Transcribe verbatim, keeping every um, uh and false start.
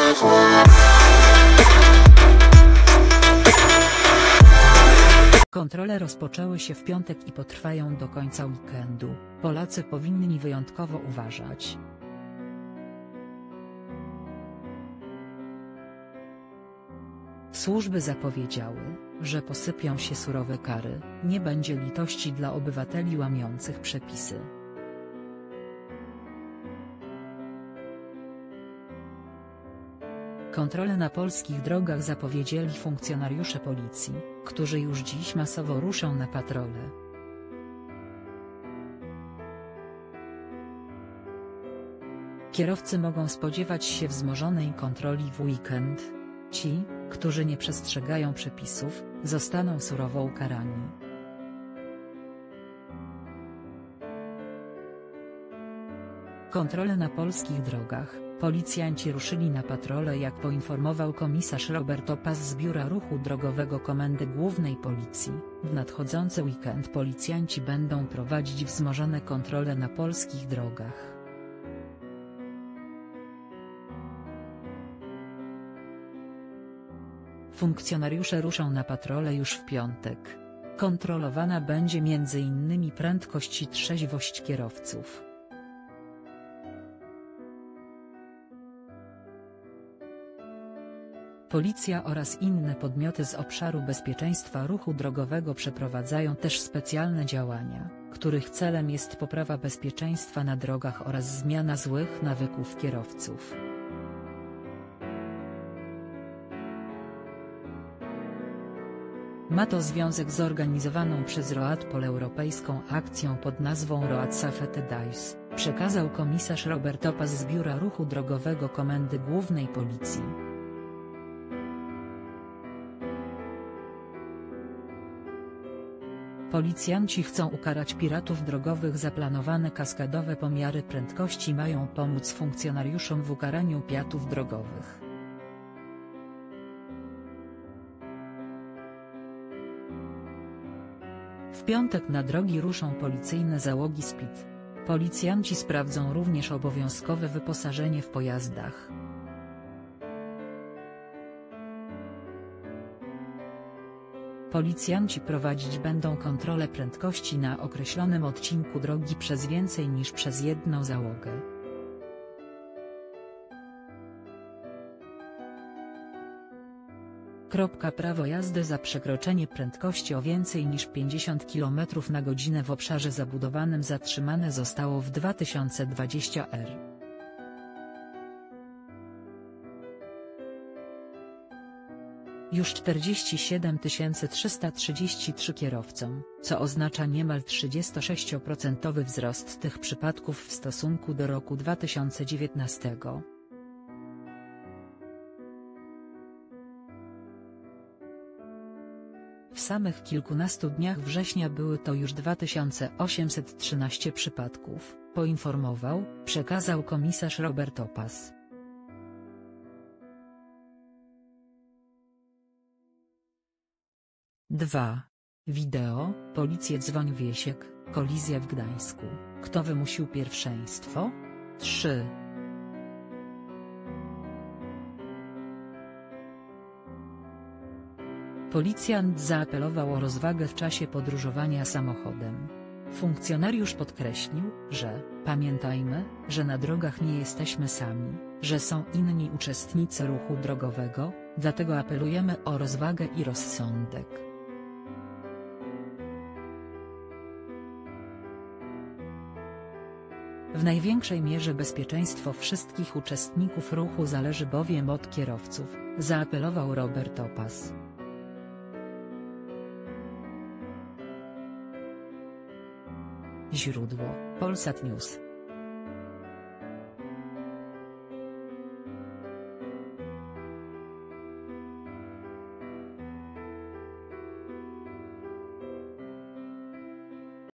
Kontrole rozpoczęły się w piątek i potrwają do końca weekendu. Polacy powinni wyjątkowo uważać. Służby zapowiedziały, że posypią się surowe kary, nie będzie litości dla obywateli łamiących przepisy. Kontrole na polskich drogach zapowiedzieli funkcjonariusze policji, którzy już dziś masowo ruszą na patrole. Kierowcy mogą spodziewać się wzmożonej kontroli w weekend. Ci, którzy nie przestrzegają przepisów, zostaną surowo ukarani. Kontrole na polskich drogach. Policjanci ruszyli na patrole, jak poinformował komisarz Robert Opas z Biura Ruchu Drogowego Komendy Głównej Policji. W nadchodzący weekend policjanci będą prowadzić wzmożone kontrole na polskich drogach. Funkcjonariusze ruszą na patrole już w piątek. Kontrolowana będzie między innymi prędkość i trzeźwość kierowców. Policja oraz inne podmioty z obszaru bezpieczeństwa ruchu drogowego przeprowadzają też specjalne działania, których celem jest poprawa bezpieczeństwa na drogach oraz zmiana złych nawyków kierowców. Ma to związek z zorganizowaną przez Roadpol europejską akcją pod nazwą Road Safety Days, przekazał komisarz Robert Opas z Biura Ruchu Drogowego Komendy Głównej Policji. Policjanci chcą ukarać piratów drogowych. Zaplanowane kaskadowe pomiary prędkości mają pomóc funkcjonariuszom w ukaraniu piratów drogowych. W piątek na drogi ruszą policyjne załogi S P I D. Policjanci sprawdzą również obowiązkowe wyposażenie w pojazdach. Policjanci prowadzić będą kontrolę prędkości na określonym odcinku drogi przez więcej niż przez jedną załogę. Prawo jazdy za przekroczenie prędkości o więcej niż pięćdziesiąt kilometrów na godzinę w obszarze zabudowanym zatrzymane zostało w dwa tysiące dwudziestym r. Już czterdzieści siedem tysięcy trzysta trzydzieści trzy kierowcom, co oznacza niemal trzydziestosześcioprocentowy wzrost tych przypadków w stosunku do roku dwa tysiące dziewiętnastego. W samych kilkunastu dniach września były to już dwa tysiące osiemset trzynaście przypadków, poinformował, przekazał komisarz Robert Opas. dwa. Wideo, Policję dzwoń Wiesiek, kolizja w Gdańsku, kto wymusił pierwszeństwo? trzy. Policjant zaapelował o rozwagę w czasie podróżowania samochodem. Funkcjonariusz podkreślił, że pamiętajmy, że na drogach nie jesteśmy sami, że są inni uczestnicy ruchu drogowego, dlatego apelujemy o rozwagę i rozsądek. W największej mierze bezpieczeństwo wszystkich uczestników ruchu zależy bowiem od kierowców, zaapelował Robert Opas. Źródło: Polsat News.